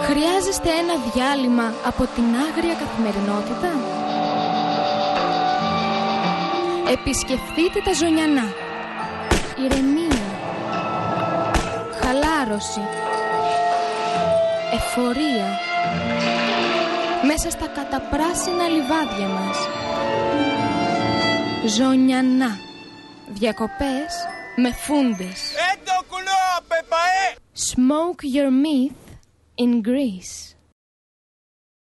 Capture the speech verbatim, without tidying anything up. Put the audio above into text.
Χρειάζεστε ένα διάλειμμα από την άγρια καθημερινότητα? Επισκεφτείτε τα Ζωνιανά. Ηρεμία, χαλάρωση, εφορία μέσα στα καταπράσινα λιβάδια μας. Ζωνιανά. Διακοπές με φούντες. Smoke your meat in Greece.